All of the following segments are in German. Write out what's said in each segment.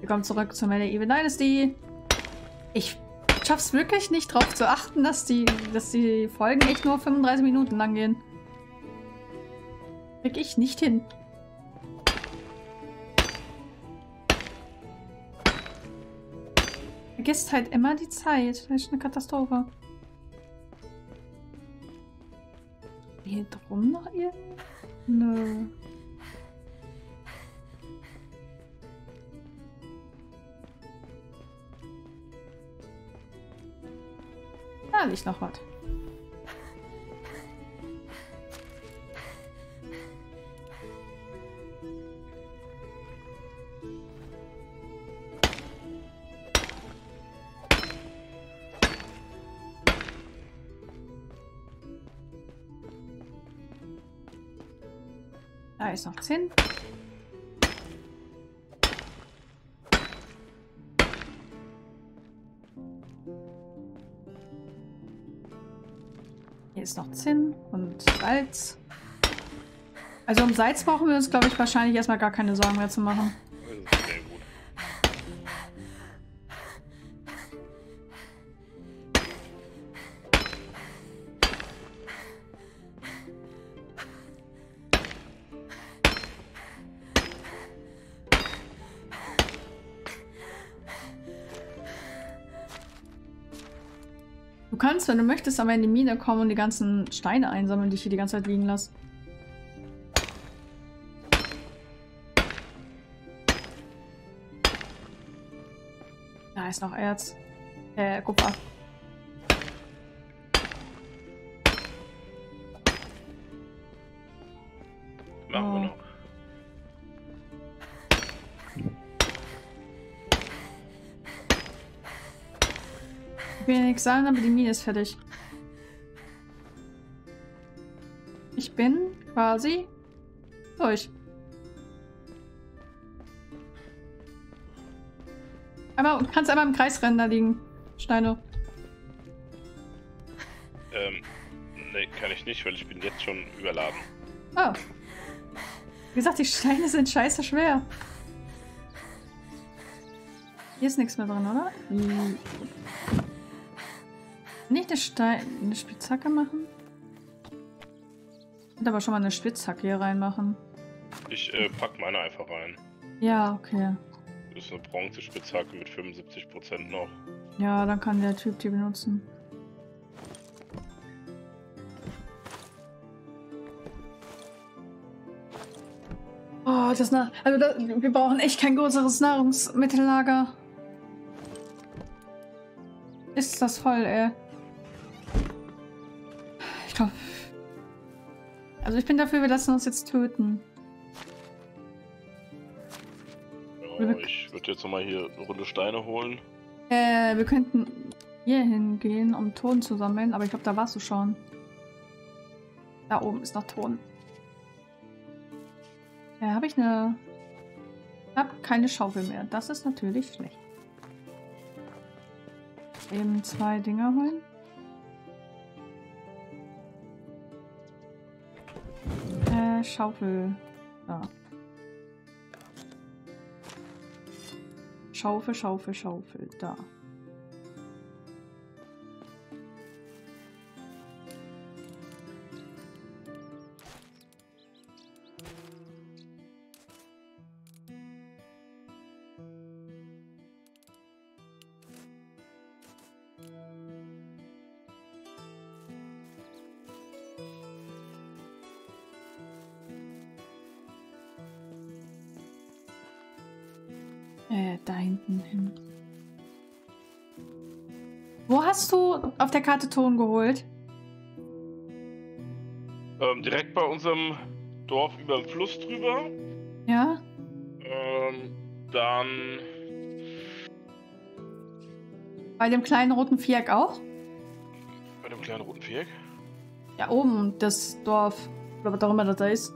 Willkommen zurück zur Medieval Dynasty. Ich schaff's wirklich nicht drauf zu achten, dass die Folgen echt nur 35 Minuten lang gehen. Krieg ich nicht hin. Vergisst halt immer die Zeit. Das ist eine Katastrophe. Hier drum noch irgendwo? Nö. Da liegt noch was. Da ist noch 10. Hier ist noch Zinn und Salz. Also um Salz brauchen wir uns, glaube ich, wahrscheinlich erstmal gar keine Sorgen mehr zu machen. Sehr gut. Du kannst, wenn du möchtest, aber in die Mine kommen und die ganzen Steine einsammeln, die ich hier die ganze Zeit liegen lasse. Da ist noch Erz. Kupfer. Machen wir noch. Ich will ja nichts sagen, aber die Mine ist fertig. Ich bin quasi durch. Aber kannst einmal im Kreis rennen, da liegen Steine. Nee, kann ich nicht, weil ich bin jetzt schon überladen. Oh. Wie gesagt, die Steine sind scheiße schwer. Hier ist nichts mehr drin, oder? Nicht eine Spitzhacke machen? Ich könnte aber schon mal eine Spitzhacke hier reinmachen. Ich pack meine einfach rein. Ja, okay. Das ist eine Bronze-Spitzhacke mit 75% noch. Ja, dann kann der Typ die benutzen. Oh, wir brauchen echt kein größeres Nahrungsmittellager. Ist das voll, ey. Ich glaube. Also ich bin dafür, wir lassen uns jetzt töten. Ja, ich würde jetzt nochmal hier eine Runde Steine holen. Wir könnten hier hingehen, um Ton zu sammeln, aber ich glaube, da warst du schon. Da oben ist noch Ton. Habe ich eine... Ich habe keine Schaufel mehr. Das ist natürlich schlecht. Eben 2 Dinger holen. Schaufel. Da. Schaufel, Schaufel, Schaufel. Da. Da hinten hin. Wo hast du auf der Karte Ton geholt? Direkt bei unserem Dorf über den Fluss drüber. Ja? Dann... Bei dem kleinen roten Viereck auch? Bei dem kleinen roten Viereck? Ja, oben das Dorf. Oder was auch immer das da ist.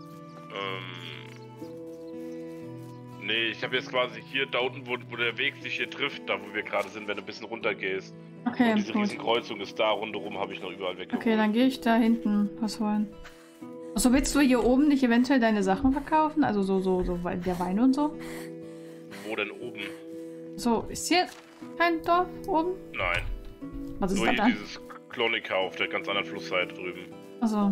Nee, ich habe jetzt quasi hier da unten, wo der Weg sich hier trifft, da wo wir gerade sind, wenn du ein bisschen runter gehst. Okay, und diese gut. Riesenkreuzung ist da, rundherum habe ich noch überall weggeholt. Okay, dann gehe ich da hinten was holen. Achso, willst du hier oben nicht eventuell deine Sachen verkaufen? Also so der Wein und so? Wo denn oben? So, ist hier kein Dorf oben? Nein. Was ist Nur da hier dann? dieses Klonika auf der ganz anderen Flussseite drüben. Also,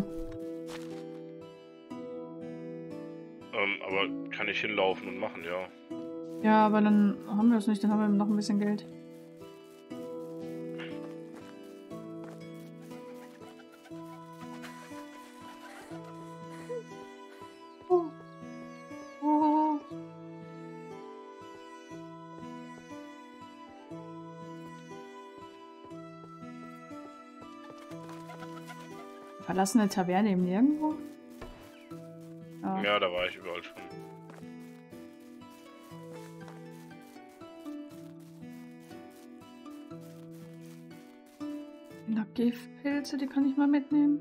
Aber kann ich hinlaufen und machen, ja. ja, aber dann haben wir es nicht, dann haben wir noch ein bisschen Geld. Oh. Oh. Verlassene Taverne im Nirgendwo? Ja. Ja, da war ich überall schon. Noch Giftpilze, die kann ich mal mitnehmen.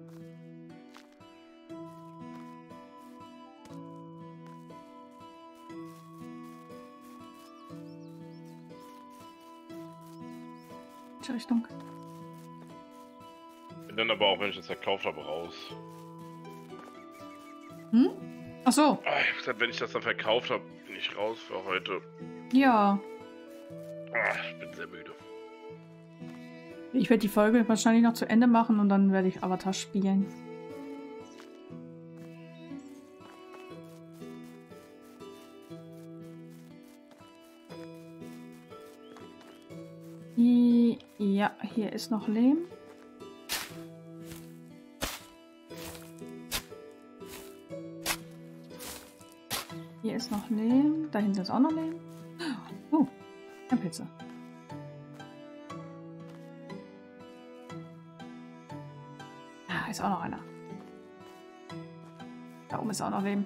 Welche Richtung? Bin dann aber auch, wenn ich das verkauft habe, raus. Hm? Ach so. Ah, ich hab gesagt, wenn ich das dann verkauft habe, bin ich raus für heute. Ja. Ich bin sehr müde. Ich werde die Folge wahrscheinlich noch zu Ende machen und dann werde ich Avatar spielen. Ja, hier ist noch Lehm. Hier ist noch Lehm. Da hinten ist auch noch Lehm. Oh, ein Pilze. Ah, ist auch noch einer. Da oben ist auch noch Lehm.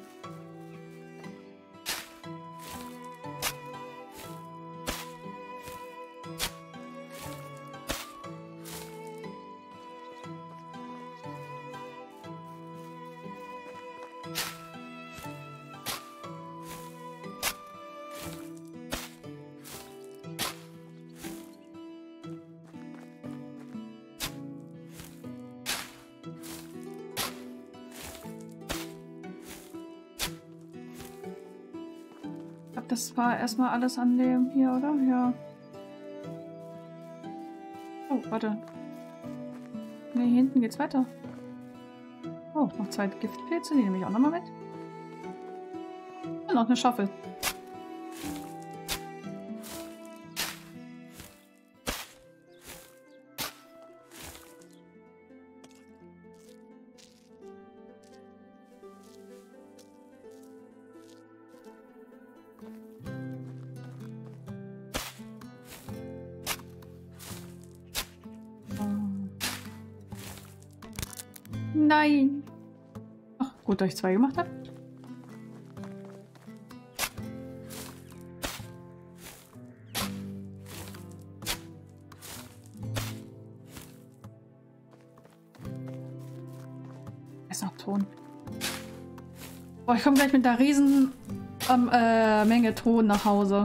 Ich glaube, das war erstmal alles an dem hier, oder? Ja. Oh, warte. Ne, hier hinten geht's weiter. Oh, noch 2 Giftpilze, die nehme ich auch nochmal mit. Und noch eine Schaufel. Nein! Ach, gut, dass ich 2 gemacht habe. Ist noch Ton. Boah, ich komme gleich mit einer riesen Menge Ton nach Hause.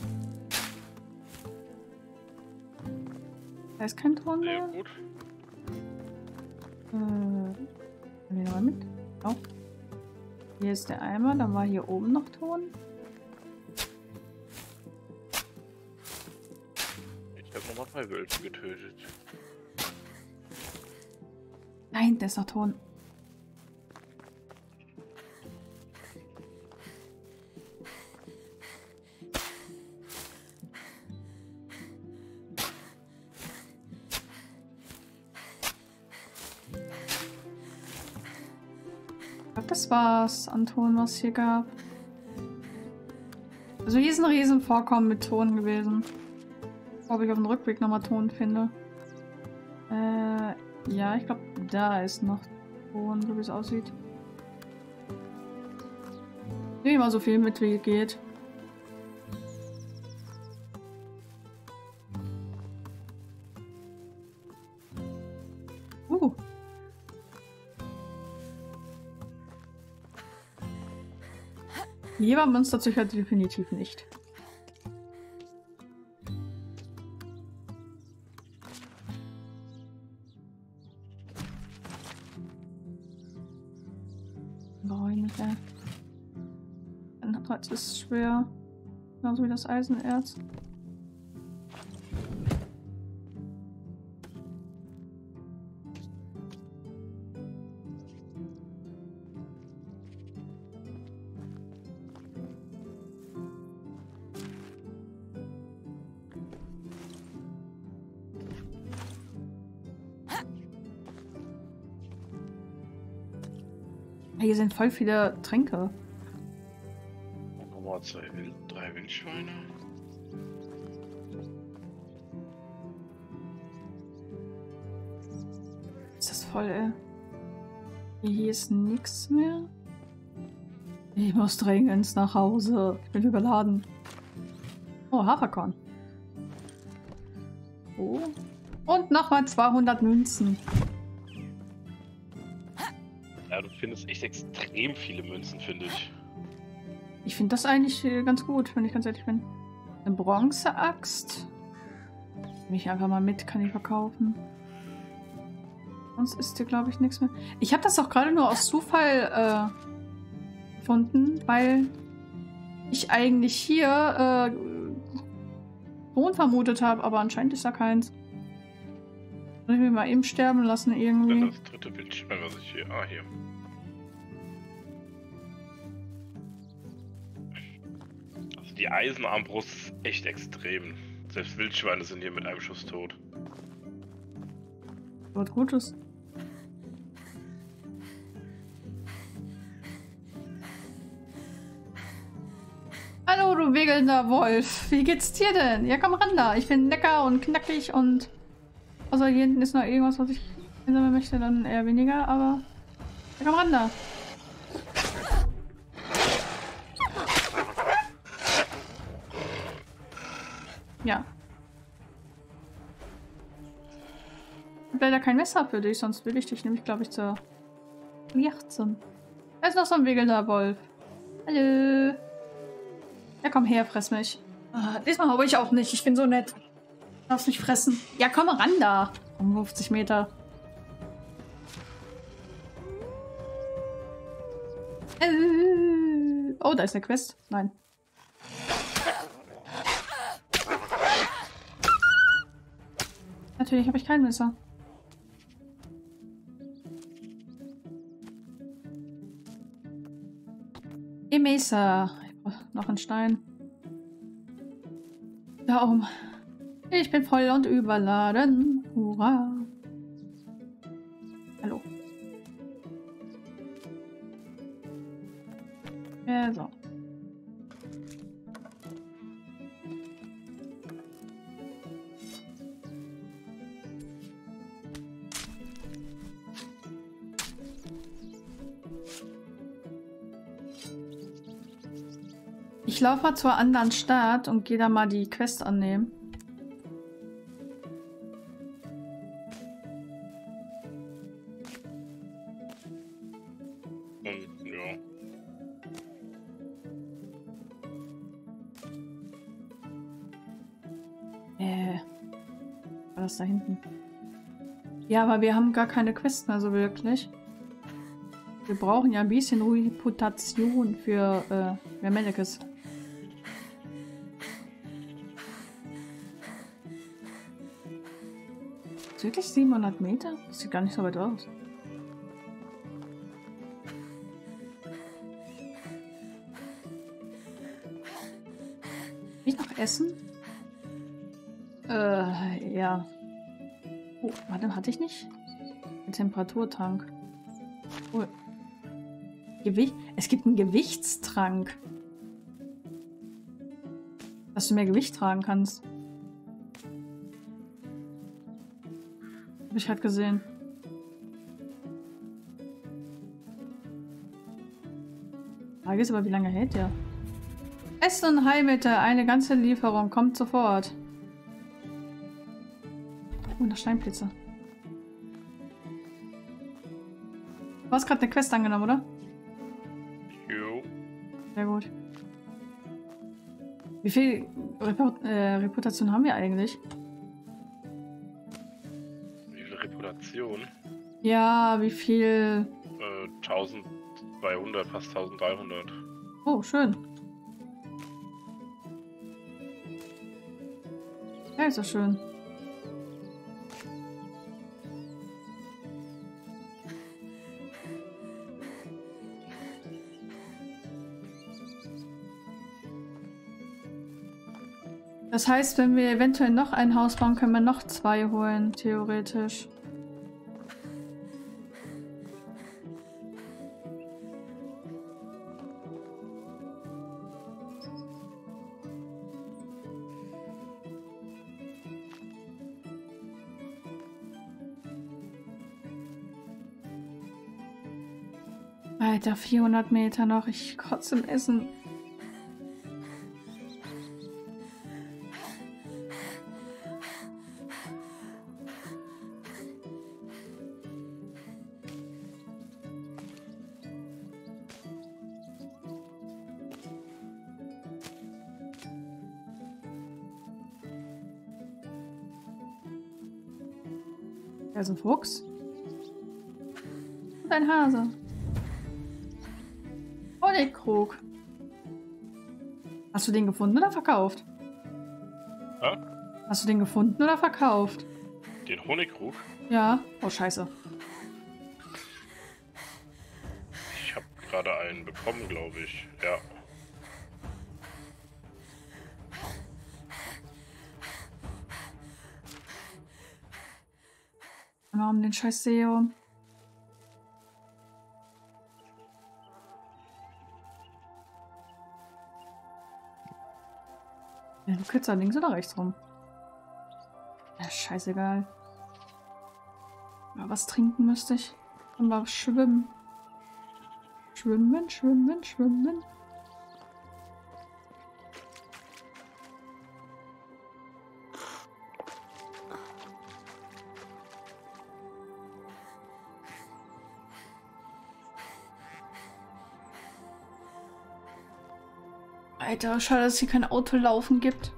Da ist kein Ton Sehr mehr. gut. Nehmen wir nochmal mit. Oh. Hier ist der Eimer, dann war hier oben noch Ton. Ich habe nochmal 2 Wölfe getötet. Nein, da ist noch Ton. Ich glaube, das war's an Ton, was es hier gab. Also hier ist ein riesen Vorkommen mit Ton gewesen. Ob ich auf dem Rückweg nochmal Ton finde. Ja, ich glaube, da ist noch Ton, so wie es aussieht. Ich nehme mal so viel mit, wie geht. Jebermonsterzüchter definitiv nicht. Brauche ich nicht, ey. Ein Holz ist schwer. Genauso wie das Eisenerz. Hier sind voll viele Tränke. Nochmal 3 Wildschweine. Ist das voll, ey? Hier ist nichts mehr. Ich muss dringend nach Hause. Ich bin überladen. Oh, Haferkorn. Oh. Und nochmal 200 Münzen. Ja, du findest echt extrem viele Münzen, finde ich. Ich finde das eigentlich ganz gut, wenn ich ganz ehrlich bin. Eine Bronzeaxt. Nehme ich einfach mal mit, kann ich verkaufen. Sonst ist hier, glaube ich, nichts mehr. Ich habe das auch gerade nur aus Zufall gefunden, weil ich eigentlich hier Ton vermutet habe, aber anscheinend ist da keins. Soll ich mich mal eben sterben lassen irgendwie? Das dritte Wildschwein, was ich hier... Ah, hier. Also die Eisenarmbrust ist echt extrem. Selbst Wildschweine sind hier mit einem Schuss tot. Was Gutes. Hallo, du wegelnder Wolf. Wie geht's dir denn? Ja, komm ran da. Ich bin lecker und knackig und... Außer hier hinten ist noch irgendwas, was ich einsammeln möchte, dann eher weniger, aber... Ja, komm ran da. Ja. Ich habe leider kein Messer für dich, sonst will ich dich nämlich, glaube ich, zur Jachtzun. Da ist noch so ein wegelnder Wolf. Hallo. Ja, komm her, fress mich. Ah, diesmal hau ich auch nicht. Ich bin so nett. Du darfst mich fressen. Ja, komm ran da. Um 50 Meter. Oh, da ist eine Quest. Nein. Natürlich habe ich kein Messer. Messer. Ich brauche noch einen Stein. Da oben. Ich bin voll und überladen. Hurra. Hallo. So. Ich laufe mal zur anderen Stadt und gehe da mal die Quest annehmen. Ja. War das da hinten? Ja, aber wir haben gar keine Quest mehr so wirklich. Wir brauchen ja ein bisschen Reputation für Melekes. Ist wirklich 700 Meter? Das sieht gar nicht so weit aus. Will ich noch essen? Ja. Oh, warte, hatte ich nicht? Ein Temperaturtank. Cool. Gewicht? Es gibt einen Gewichtstrank. Dass du mehr Gewicht tragen kannst. Hab ich halt gesehen. Frage ist aber, wie lange hält der? Essen und Heilmittel, eine ganze Lieferung, kommt sofort. Oh, eine Steinpizza. Du hast gerade eine Quest angenommen, oder? Jo. Sehr gut. Wie viel Reputation haben wir eigentlich? Wie viel Reputation? Ja, wie viel... 1200, fast 1300. Oh, schön. Ja, ist doch schön. Das heißt, wenn wir eventuell noch ein Haus bauen, können wir noch 2 holen, theoretisch. Alter, 400 Meter noch. Ich kotze im Essen. Da ist ein Fuchs. Und ein Hase. Honigkrug. Hast du den gefunden oder verkauft? Hä? Hast du den gefunden oder verkauft? Den Honigkrug? Ja. Oh, scheiße. Ich habe gerade einen bekommen, glaube ich. Ja. Warum den scheiß SEO? Ja, du kürzer links oder rechts rum? Ja, scheißegal. Ja, was trinken müsste ich? Und mal schwimmen. Schwimmen, schwimmen, schwimmen. Alter, schade, dass es hier kein Autolaufen gibt.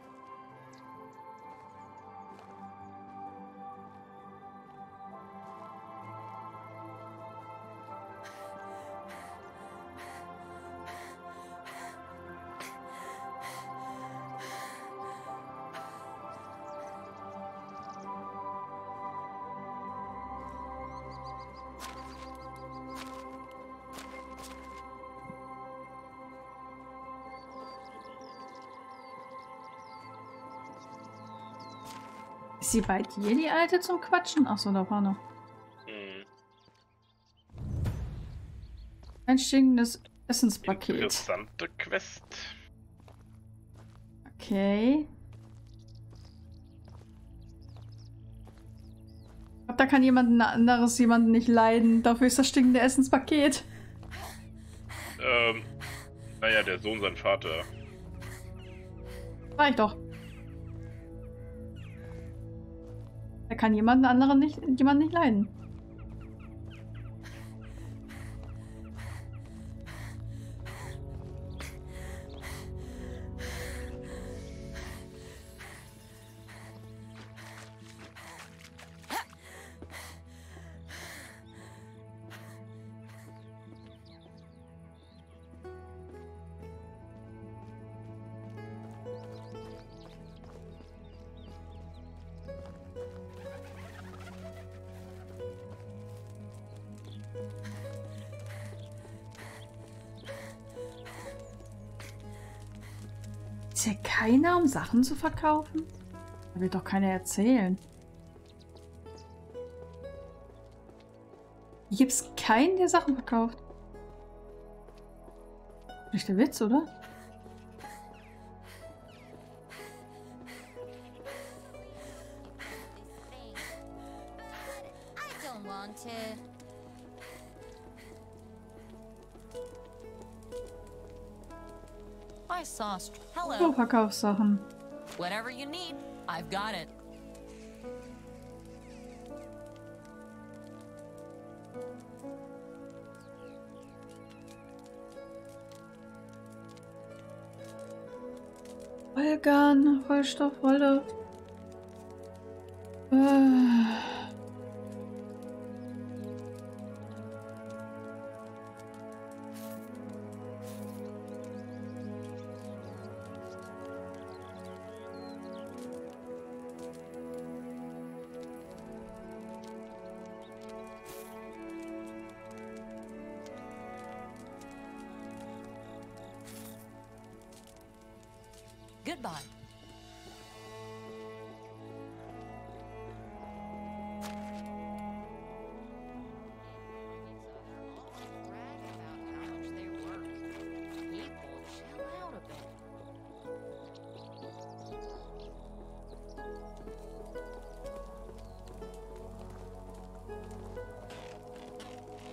Ist sie bei dir, die Alte, zum Quatschen? Achso, da war noch. Ein stinkendes Essenspaket. Interessante Quest. Okay. Ich glaube, da kann jemanden nicht leiden. Dafür ist das stinkende Essenspaket. Naja, der Sohn, sein Vater. Sag ich doch. Da kann jemanden nicht leiden. Ist ja keiner, um Sachen zu verkaufen? Da will doch keiner erzählen. Hier gibt es keinen, der Sachen verkauft. Nicht der Witz, oder? So, Verkaufssachen. Whatever you need, I've got it. Vollgarn, Vollstoffrolle. Goodbye.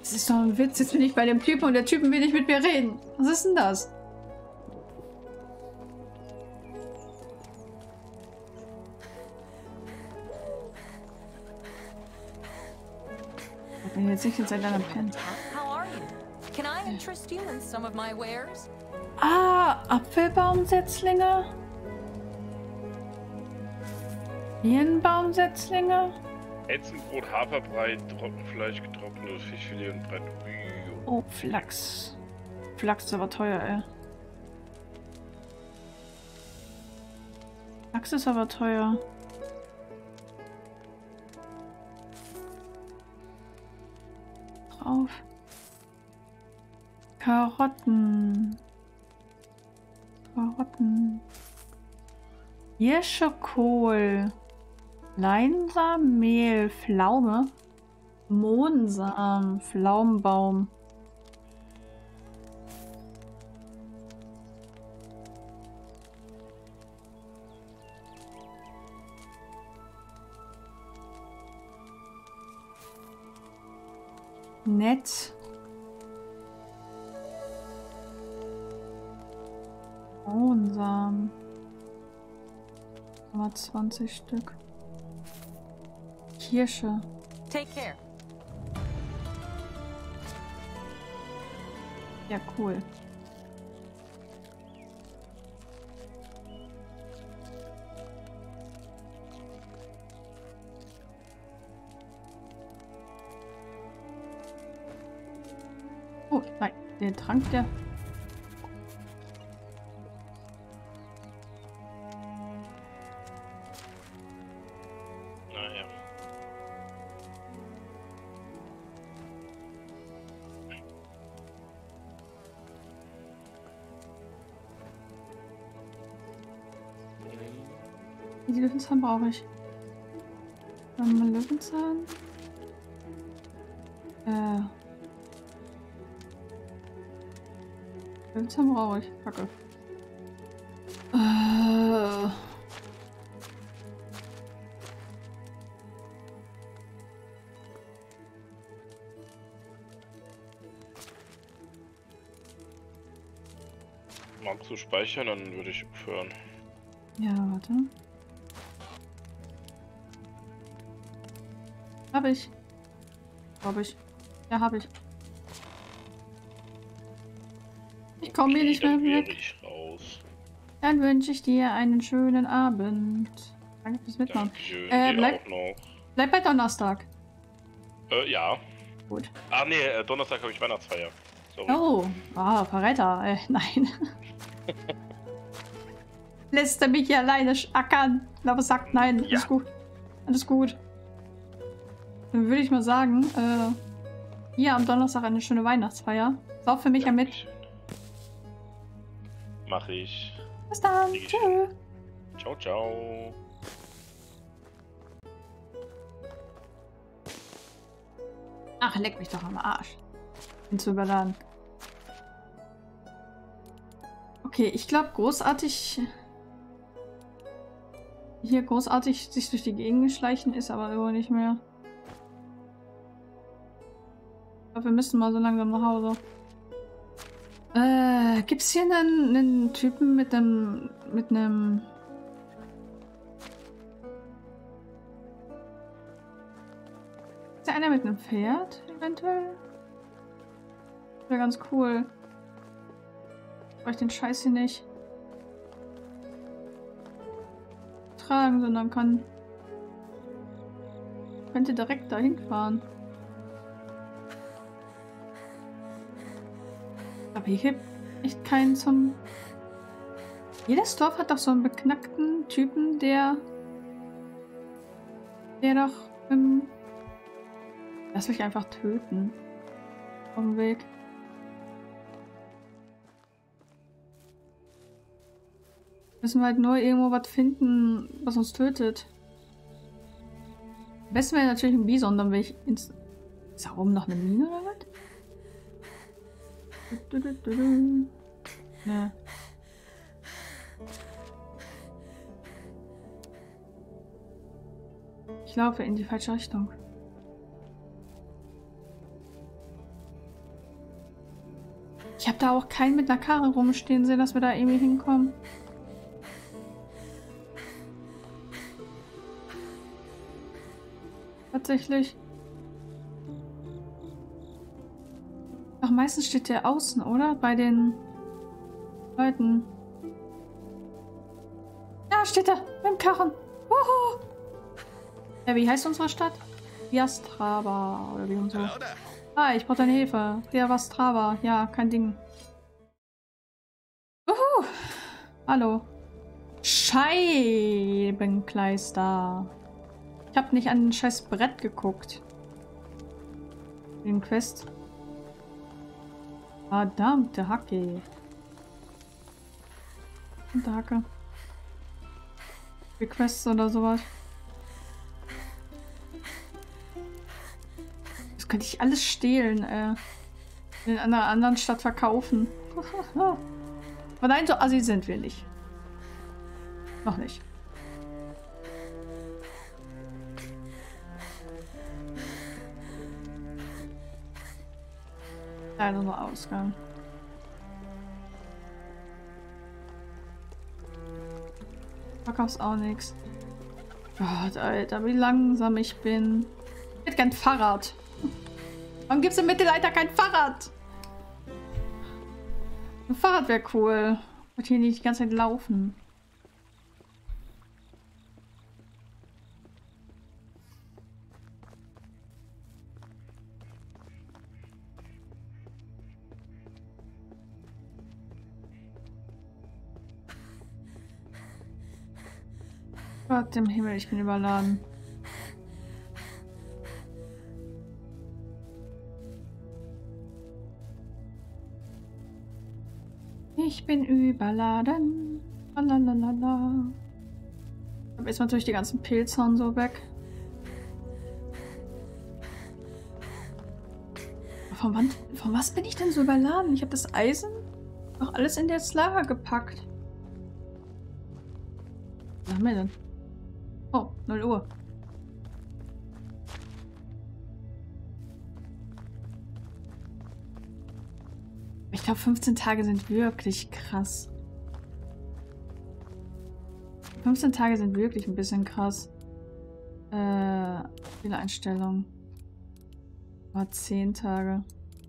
Das ist doch ein Witz. Jetzt bin ich bei dem Typen und der Typen will nicht mit mir reden. Was ist denn das? Ich bin jetzt nicht seit einem Pen. How are you? Can I interest you in some of my wares? Ah, Apfelbaumsetzlinge. Birnbaumsetzlinge. Ätzenbrot, Haferbrei, Trockenfleisch, getrocknetes Fischfilet und Brett. Oh, Flachs. Flachs ist aber teuer, ey. Flachs ist aber teuer. Drauf. Karotten. Karotten. Hirschekohl. Leinsamen, Mehl, Pflaume. Mohnsamen, Pflaumenbaum. Nett. Mohnsamen. Aber 20 Stück. Kirsche. Take care. Ja, cool. Oh, nein, der Trank, der... Naja. Die Löwenzahn brauche ich. Mal Löwenzahn. Löwenzahn brauche ich. Kacke. Magst du speichern, dann würde ich aufhören. Ja, warte. Hab ich. Glaube ich. Ja, hab ich. Ich komme hier nicht mehr Dann wäre weg. ich raus. Dann wünsche ich dir einen schönen Abend. Danke fürs Mitmachen. Dankeschön, dir bleib- auch noch. Bleib bei Donnerstag. Ja. Gut. Ah, nee, Donnerstag habe ich Weihnachtsfeier. Sorry. Oh, Verräter. Nein. Lässt er mich hier alleine ackern? Aber sagt nein. Ja. Alles gut. Alles gut. Dann würde ich mal sagen, hier am Donnerstag eine schöne Weihnachtsfeier. Sauf für mich ja mit. Dankeschön. Mach ich. Bis dann. Krieg ich Tschö. Ciao, ciao. Ach, leck mich doch am Arsch. Bin zu überladen. Okay, ich glaube großartig... Hier großartig sich durch die Gegend schleichen ist aber irgendwo nicht mehr. Ich glaube, wir müssen mal so langsam nach Hause. Gibt's hier einen Typen mit einem... Ist da einer mit einem Pferd, eventuell? Wäre ganz cool. Brauche ich den Scheiß hier nicht tragen, sondern könnte direkt dahin fahren. Aber hier gibt echt keinen zum... Jedes Dorf hat doch so einen beknackten Typen, der doch... Lass mich einfach töten. Auf dem Weg. Müssen wir halt nur irgendwo was finden, was uns tötet. Am besten wäre natürlich ein Bison, dann will ich ins... Ist da oben noch eine Mine oder was? Ne. Ich laufe in die falsche Richtung. habe da auch keinen mit einer Karre rumstehen sehen, dass wir da irgendwie hinkommen. Tatsächlich. Ach, meistens steht der außen, oder? Bei den Leuten. Ja, steht da. Mit dem Karren. Wuhu. Ja, wie heißt unsere Stadt? Jastraba. Oder wie und so. Ah, ich brauche deine Hilfe. Ja, Wastrava. Ja, kein Ding. Wuhu. Hallo. Scheibenkleister. Ich habe nicht an ein scheiß Brett geguckt. Den Quest. Verdammte Hacke. Und Hacke. Für Quests oder sowas. Das könnte ich alles stehlen, in einer anderen Stadt verkaufen. Aber nein, so assi sind wir nicht. Noch nicht. Leider nur Ausgang. Verkaufst auch nichts. Gott, Alter, wie langsam ich bin. Ich hätte kein Fahrrad. Warum gibt es im Mittelalter kein Fahrrad? Ein Fahrrad wäre cool. Ich würde hier nicht die ganze Zeit laufen. Gott im Himmel, ich bin überladen. Ich bin überladen. Lalalala. Aber jetzt natürlich die ganzen Pilze und so weg. Von was bin ich denn so überladen? Ich habe das Eisen auch alles in das Lager gepackt. Was haben wir denn? Oh, 0 Uhr. Ich glaube, 15 Tage sind wirklich krass. 15 Tage sind wirklich ein bisschen krass. Viele Einstellungen. War 10 Tage.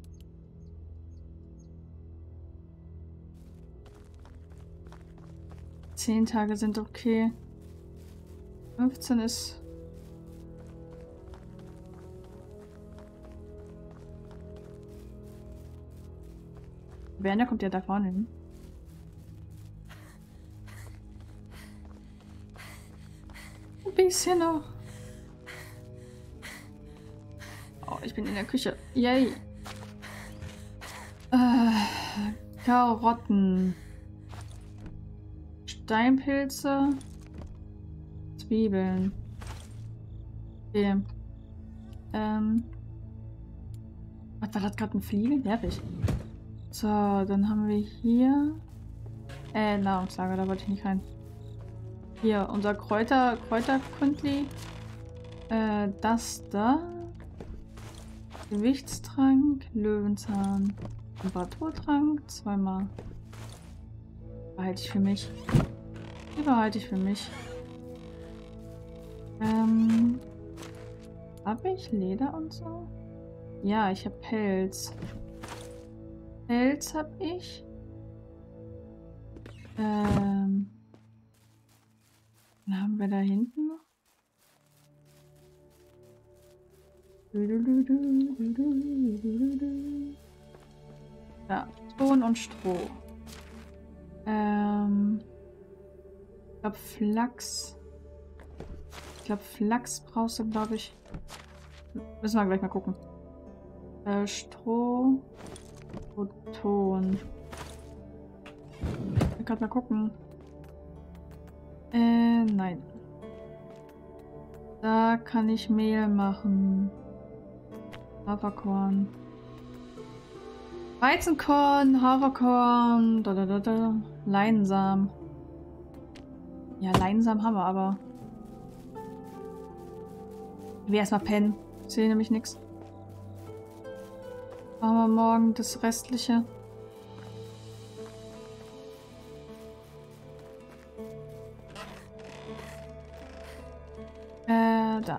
Zehn Tage sind okay. 15 ist... Werner kommt ja da vorne hin. Ein bisschen noch. Oh, ich bin in der Küche. Yay. Karotten. Steinpilze. Zwiebeln. Okay. Was war das gerade, ein Fliege? Nervig. So, dann haben wir hier... Nahrungslager, da wollte ich nicht rein. Hier, unser Kräuterkundli. Das da. Gewichtstrank, Löwenzahn. Temperaturtrank, zweimal. Behalte ich für mich. Die behalte ich für mich. Habe ich Leder und so? Ja, ich habe Pelz. Pelz habe ich. Dann haben wir da hinten noch. Ja, Ton und Stroh. Ich glaube Flachs. Ich glaube Flachs brauchst du, glaube ich. Müssen wir gleich mal gucken. Stroh und Ton. Ich will gerade mal gucken. Nein. Da kann ich Mehl machen. Haferkorn. Weizenkorn, Haferkorn, Leinsamen. Ja, Leinsamen haben wir aber. Ich will erstmal pennen. Ich sehe nämlich nichts. Machen wir morgen das Restliche. Da.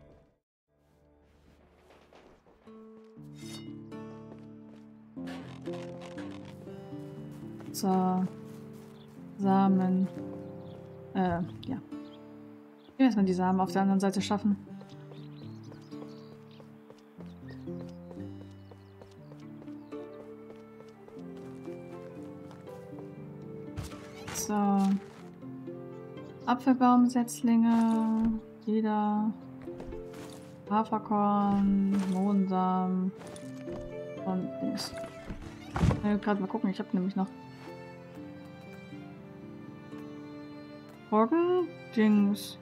So. Samen. Ja. Ich will erstmal die Samen auf der anderen Seite schaffen. So. Apfelbaumsetzlinge. Jeder. Haferkorn. Mohnsamen. Und Dings. Gerade mal gucken, ich habe nämlich noch Roggen, Dings.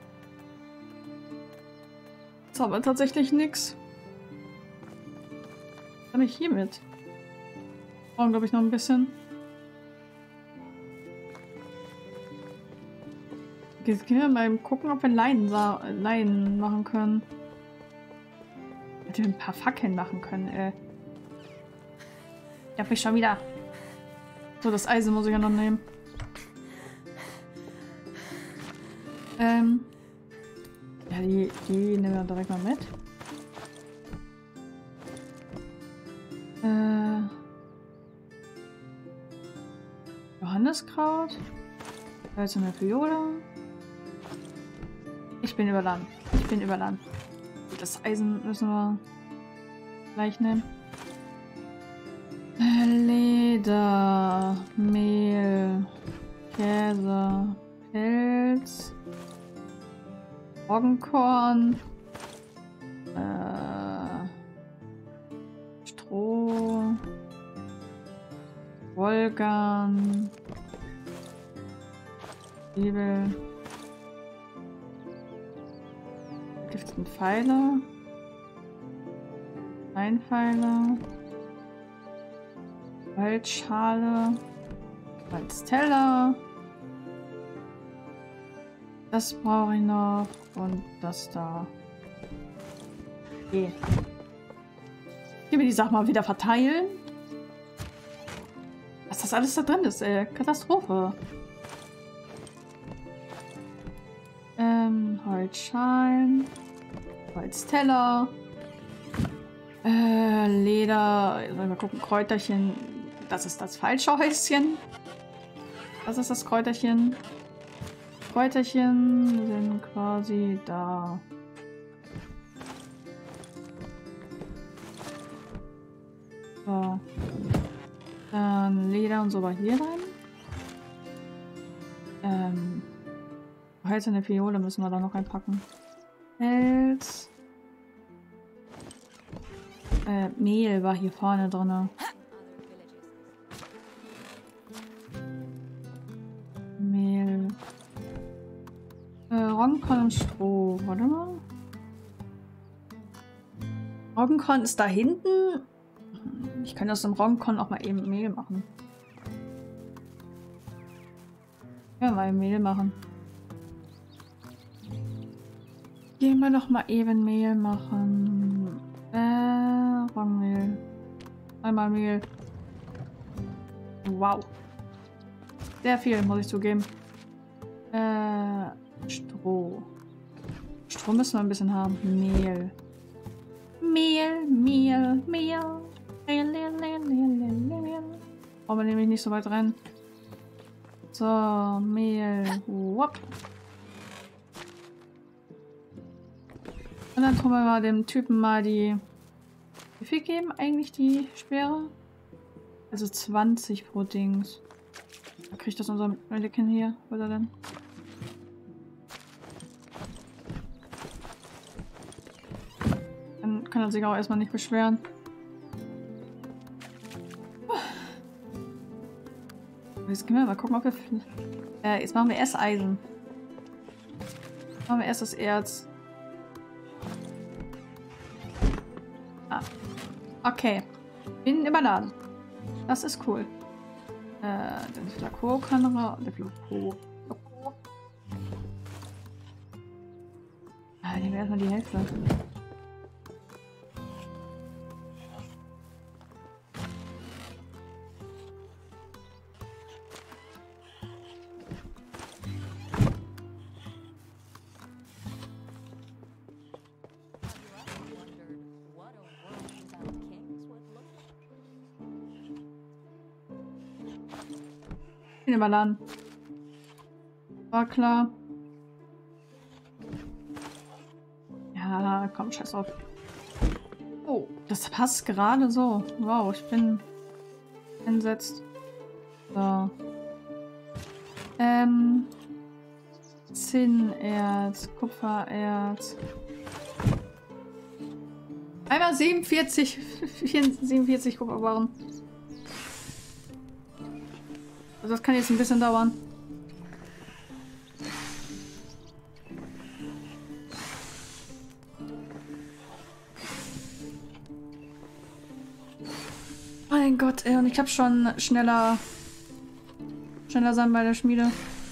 Jetzt haben wir tatsächlich nichts. Was habe ich hier mit? Brauchen, glaube ich, noch ein bisschen. Jetzt gehen wir mal gucken, ob wir Leinen machen können. Hätte ein paar Fackeln machen können, ey. Ich hab mich schon wieder. So, das Eisen muss ich ja noch nehmen. Ja, die nehmen wir direkt mal mit. Johanniskraut. Hölzerne Fiole. Ich bin überladen. Ich bin überladen. Das Eisen müssen wir gleich nehmen. Leder, Mehl, Käse, Pilz, Roggenkorn, Stroh, Wolgan, Zwiebel, gifteten Pfeile, Steinpfeile, Holzschale, Holzteller. Das brauche ich noch. Und das da. Okay. Ich will die Sachen mal wieder verteilen. Was das alles da drin ist, ey. Katastrophe. Holzschalen. Holzteller. Leder. Mal gucken, Kräuterchen. Das ist das falsche Häuschen. Das ist das Kräuterchen. Kräuterchen sind quasi da. So. Dann Leder und so war hier rein. Hölzerne Fiole müssen wir da noch reinpacken. Pelz. Mehl war hier vorne drin. Mehl. Roggenkorn und Stroh. Warte mal. Roggenkorn ist da hinten. Ich kann aus dem Roggenkorn auch mal eben Mehl machen. Ja, mal Mehl machen. Gehen wir noch mal eben Mehl machen. Roggenmehl. Einmal Mehl. Wow. Sehr viel, muss ich zugeben. Stroh. Stroh müssen wir ein bisschen haben. Mehl. Mehl, Mehl, Mehl. Mehl, Mehl, Mehl, Mehl, Mehl. Brauchen wir nämlich nicht so weit rein. So, Mehl. Wop. Und dann tun wir mal dem Typen mal die... Wie viel geben eigentlich die Speere? Also 20 pro Dings. Da kriegt das unser Melikin hier, oder denn? Dann kann er sich auch erstmal nicht beschweren. Jetzt können wir mal gucken, ob wir... jetzt machen wir erst Eisen. Jetzt machen wir erst das Erz. Ah. Okay. Bin überladen. Das ist cool. Den Flakon kann er... Der Flakon. Ah, nehmen wir erstmal die Hälfte. Den überladen. War klar. Ja, komm, scheiß drauf. Oh, das passt gerade so. Wow, ich bin entsetzt. So. Zinnerz, Kupfererz. Einmal 47 Kupferbarren. Also das kann jetzt ein bisschen dauern. Mein Gott, ey, und ich hab schon schneller sein bei der Schmiede.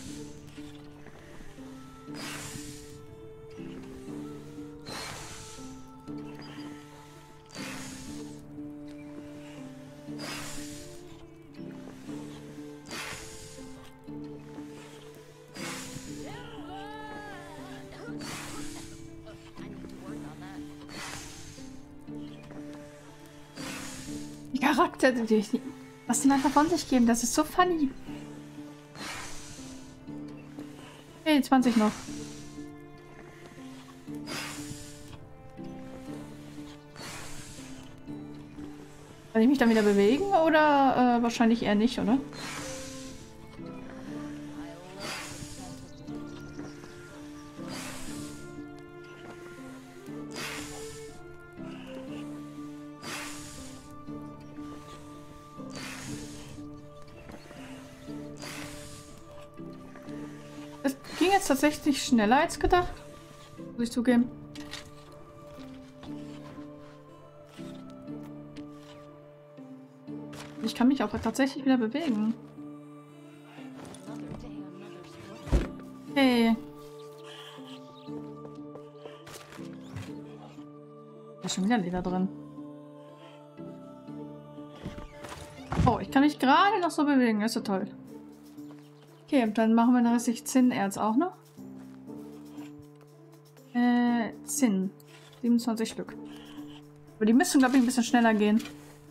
Die Charakter, was die manchmal von sich geben, das ist so funny. Hey, 20 noch. Kann ich mich dann wieder bewegen oder wahrscheinlich eher nicht, oder? Es ging jetzt tatsächlich schneller als gedacht. Muss ich zugeben. Ich kann mich auch tatsächlich wieder bewegen. Hey. Da ist schon wieder Leder drin. Oh, ich kann mich gerade noch so bewegen. Das ist so toll. Okay, und dann machen wir den restlichen Zinnerz auch noch. Zinn. 27 Stück. Aber die müssen, glaube ich, ein bisschen schneller gehen.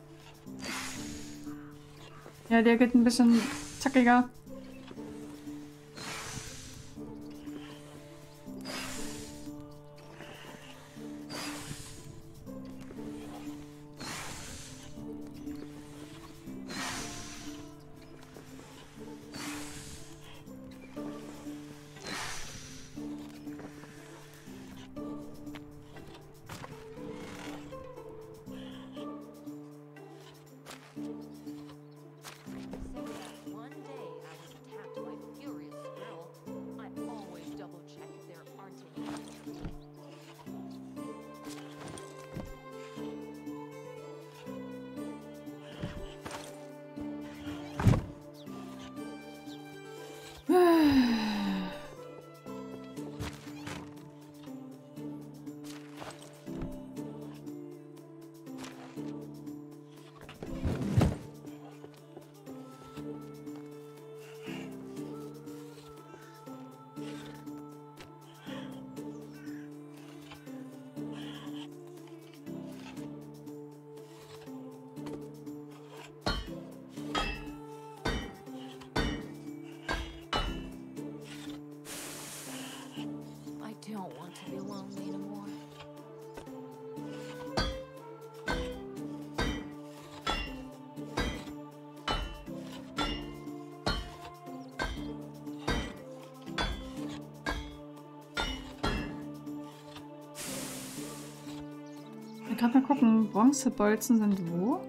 Ja, der geht ein bisschen zackiger. I don't want to be lonely anymore. Ich kann mal gucken, Bronzebolzen sind wo?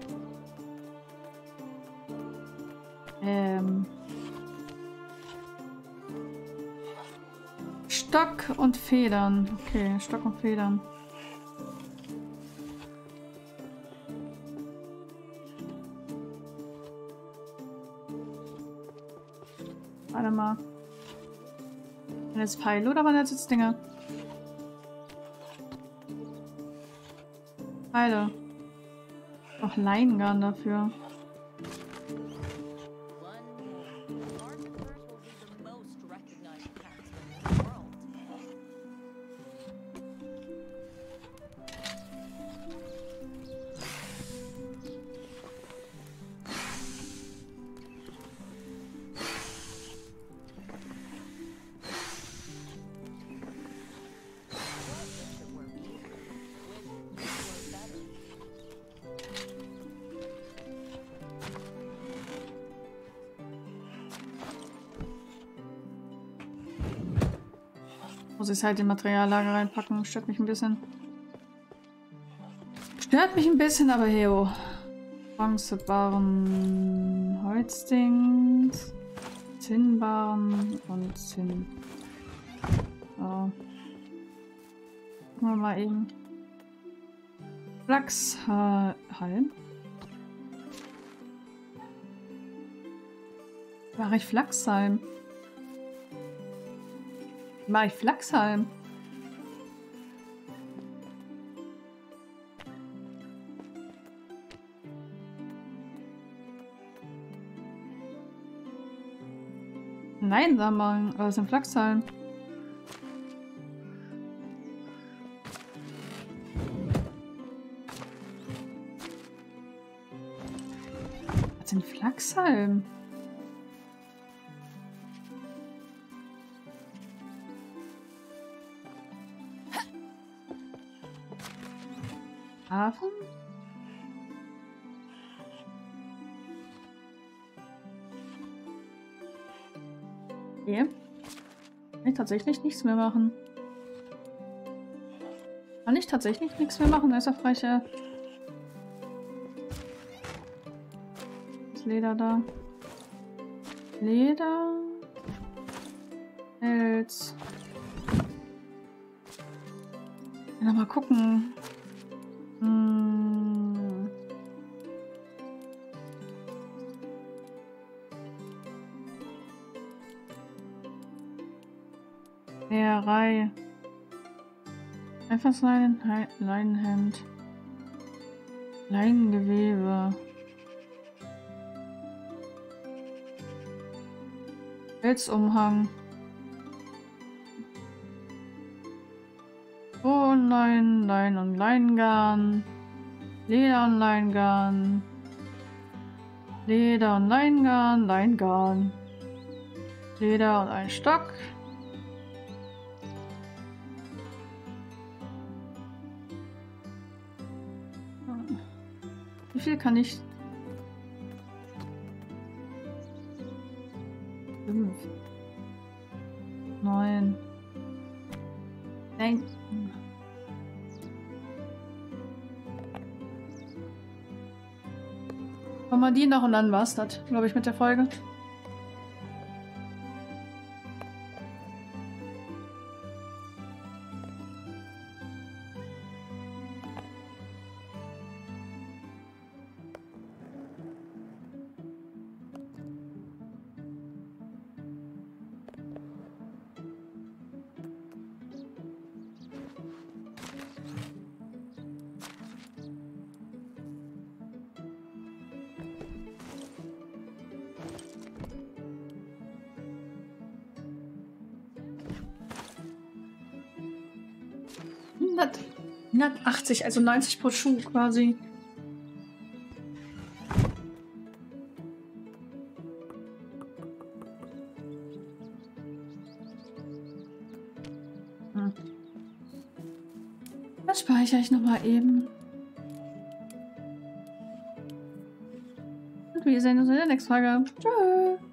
Stock und Federn. Okay, Stock und Federn. Warte mal. Sind das Pfeile oder waren das jetzt Dinger? Pfeile. Auch Leingarn dafür. Muss ich halt in Materiallager reinpacken. Stört mich ein bisschen. Stört mich ein bisschen, aber hey, oh. Bronzebarren, Holzdings, Zinnbarren und Zinn. So. Gucken wir mal eben. Flachshalm. Mache ich Flachshalm? Mache ich Flachshalm? Nein, Sammlung, aber es sind Flachshalm. Was sind Flachshalm? Hafen? Okay. Kann ich tatsächlich nichts mehr machen. Kann ich tatsächlich nichts mehr machen, außer freche. Das Leder da. Leder. Pelz. Ja, mal gucken. Näherei. Einfach Leinenhemd. Leinengewebe. Pelzumhang. Lein und Leingarn. Leder und Leingarn. Leder und Leingarn. Leingarn. Leder und ein Stock. Wie viel kann ich? 5. 9. Nein. Machen wir die noch und dann war's das, glaube ich, mit der Folge. Hat 180, also 90 pro Schuh quasi. Das speichere ich nochmal eben. Und wir sehen uns in der nächsten Folge. Tschüss.